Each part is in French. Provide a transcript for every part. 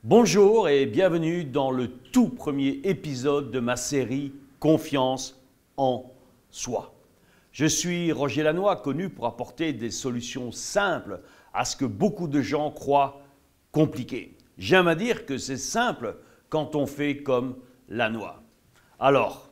Bonjour et bienvenue dans le tout premier épisode de ma série Confiance en soi. Je suis Roger Lannoy, connu pour apporter des solutions simples à ce que beaucoup de gens croient compliqué. J'aime à dire que c'est simple quand on fait comme Lannoy. Alors,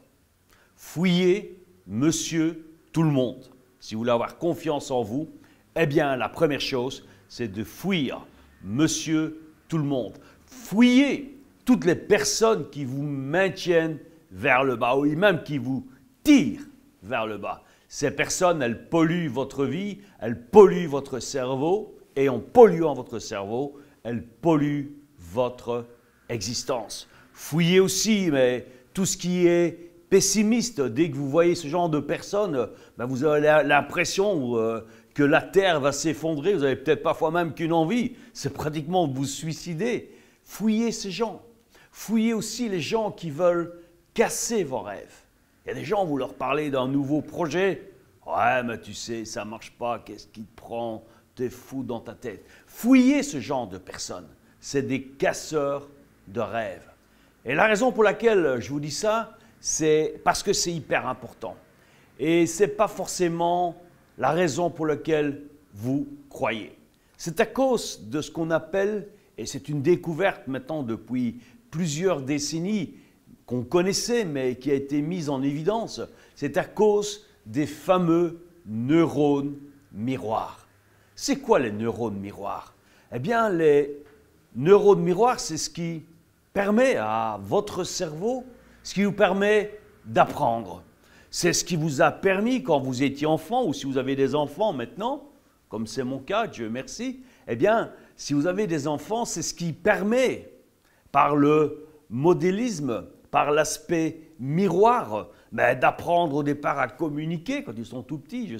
fouillez Monsieur Tout le Monde. Si vous voulez avoir confiance en vous, eh bien la première chose, c'est de fouiller Monsieur Tout le Monde. Fouillez toutes les personnes qui vous maintiennent vers le bas ou même qui vous tirent vers le bas. Ces personnes, elles polluent votre vie, elles polluent votre cerveau et en polluant votre cerveau, elles polluent votre existence. Fouillez aussi mais tout ce qui est pessimiste. Dès que vous voyez ce genre de personnes, vous avez l'impression que la terre va s'effondrer. Vous avez peut-être parfois même qu'une envie, c'est pratiquement de vous suicider. Fouillez ces gens. Fouillez aussi les gens qui veulent casser vos rêves. Il y a des gens, vous leur parlez d'un nouveau projet. Ouais, mais tu sais, ça ne marche pas. Qu'est-ce qui te prend? T'es fou dans ta tête. Fouillez ce genre de personnes. C'est des casseurs de rêves. Et la raison pour laquelle je vous dis ça, c'est parce que c'est hyper important. Et ce n'est pas forcément la raison pour laquelle vous croyez. C'est à cause de ce qu'on appelle, et c'est une découverte maintenant depuis plusieurs décennies qu'on connaissait mais qui a été mise en évidence, c'est à cause des fameux neurones miroirs. C'est quoi les neurones miroirs? Eh bien, les neurones miroirs, c'est ce qui permet à votre cerveau, ce qui vous permet d'apprendre. C'est ce qui vous a permis quand vous étiez enfant ou si vous avez des enfants maintenant, comme c'est mon cas, Dieu merci, eh bien, si vous avez des enfants, c'est ce qui permet, par le modélisme, par l'aspect miroir, d'apprendre au départ à communiquer quand ils sont tout petits.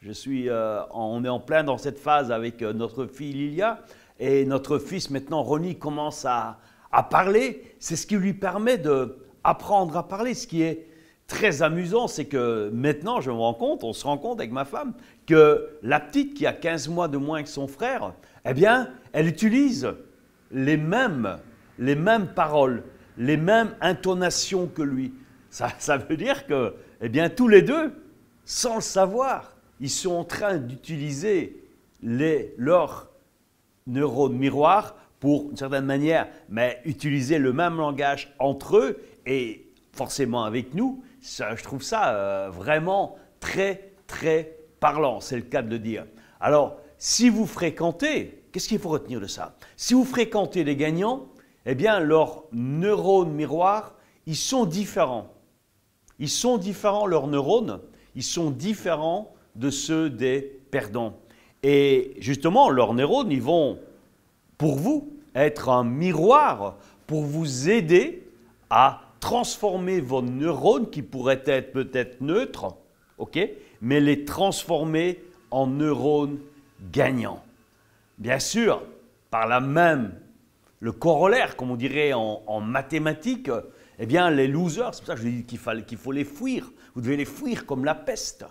On est en plein dans cette phase avec notre fille Lilia et notre fils maintenant, Ronnie, commence à parler. C'est ce qui lui permet d'apprendre à parler. Ce qui est très amusant, c'est que maintenant, on se rend compte avec ma femme, que la petite qui a 15 mois de moins que son frère, eh bien, elle utilise les mêmes paroles, les mêmes intonations que lui. Ça veut dire que, eh bien, tous les deux, sans le savoir, ils sont en train d'utiliser leurs neurones miroirs pour, d'une certaine manière, utiliser le même langage entre eux et forcément avec nous. Je trouve ça vraiment très, très parlant, c'est le cas de le dire. Alors, si vous fréquentez, qu'est-ce qu'il faut retenir de ça? Si vous fréquentez les gagnants, eh bien, leurs neurones miroirs, ils sont différents. Ils sont différents, leurs neurones, ils sont différents de ceux des perdants. Et justement, leurs neurones, ils vont, pour vous, être un miroir pour vous aider à transformer vos neurones qui pourraient être peut-être neutres, mais les transformer en neurones gagnants. Bien sûr, par là même, le corollaire, comme on dirait en mathématiques, eh bien les losers, c'est pour ça que je dis qu'il faut les fuir. Vous devez les fuir comme la peste.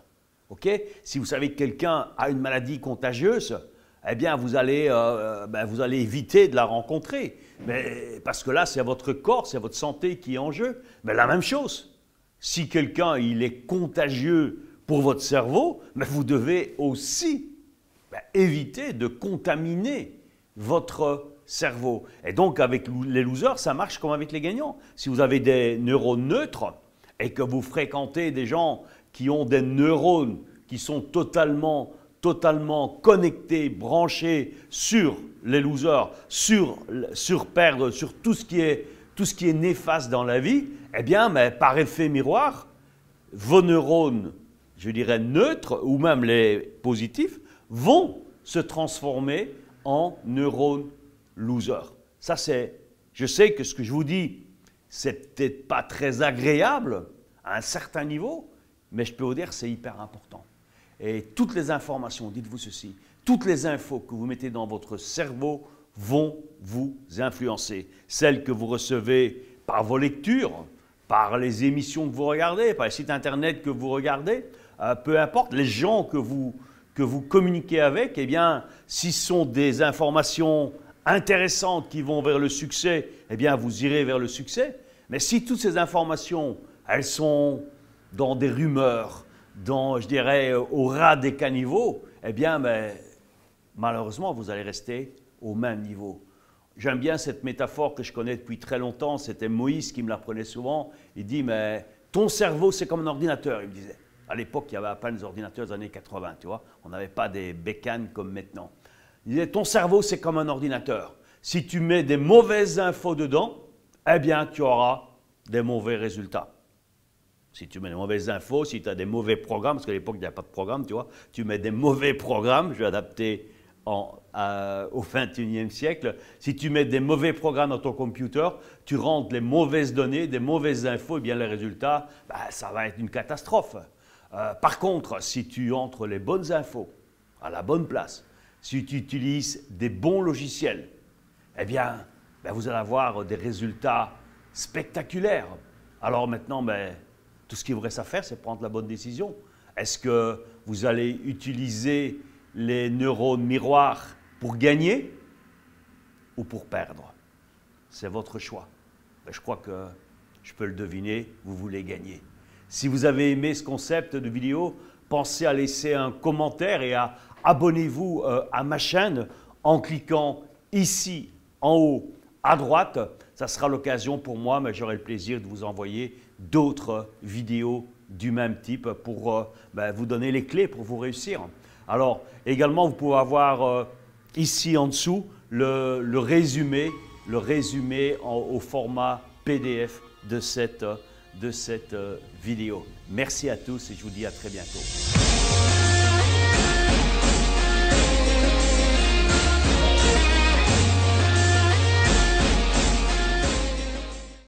Si vous savez que quelqu'un a une maladie contagieuse, eh bien vous allez éviter de la rencontrer. Parce que là, c'est votre corps, c'est votre santé qui est en jeu. Mais la même chose, si quelqu'un il est contagieux pour votre cerveau, vous devez aussi éviter de contaminer votre cerveau. Et donc, avec les losers, ça marche comme avec les gagnants. Si vous avez des neurones neutres et que vous fréquentez des gens qui ont des neurones qui sont totalement connectés, branchés sur les losers, sur perdre, sur tout ce qui est néfaste dans la vie, eh bien, par effet miroir, vos neurones, je dirais neutres, ou même les positifs, vont se transformer en neurones losers. Ça, je sais que ce que je vous dis, c'est peut-être pas très agréable à un certain niveau, mais je peux vous dire que c'est hyper important. Et toutes les informations, dites-vous ceci, toutes les infos que vous mettez dans votre cerveau vont vous influencer. Celles que vous recevez par vos lectures, par les émissions que vous regardez, par les sites internet que vous regardez, peu importe, les gens que vous communiquez avec, eh bien, si ce sont des informations intéressantes qui vont vers le succès, eh bien, vous irez vers le succès. Mais si toutes ces informations, elles sont dans des rumeurs, dans, je dirais, au ras des caniveaux, eh bien, malheureusement, vous allez rester au même niveau. J'aime bien cette métaphore que je connais depuis très longtemps. C'était Moïse qui me l'apprenait souvent. Il dit, mais ton cerveau, c'est comme un ordinateur, il me disait. À l'époque, il y avait à peine des ordinateurs des années 80, tu vois. On n'avait pas des bécanes comme maintenant. Il disait, ton cerveau, c'est comme un ordinateur. Si tu mets des mauvaises infos dedans, eh bien, tu auras des mauvais résultats. Si tu mets des mauvaises infos, si tu as des mauvais programmes, parce qu'à l'époque, il n'y avait pas de programme, tu vois, tu mets des mauvais programmes, je vais adapter au XXIe siècle, si tu mets des mauvais programmes dans ton computer, tu rentres les mauvaises données, des mauvaises infos, et bien les résultats, ça va être une catastrophe. Par contre, si tu entres les bonnes infos à la bonne place, si tu utilises des bons logiciels, eh bien, vous allez avoir des résultats spectaculaires. Alors maintenant, tout ce qu'il vous reste à faire, c'est prendre la bonne décision. Est-ce que vous allez utiliser les neurones miroirs pour gagner ou pour perdre? C'est votre choix. Je crois que je peux le deviner, vous voulez gagner. Si vous avez aimé ce concept de vidéo, pensez à laisser un commentaire et à abonnez-vous à ma chaîne en cliquant ici en haut à droite. Ça sera l'occasion pour moi, mais j'aurai le plaisir de vous envoyer d'autres vidéos du même type pour vous donner les clés pour vous réussir. Alors, également, vous pouvez avoir ici en dessous le résumé au format PDF de cette vidéo. Merci à tous et je vous dis à très bientôt.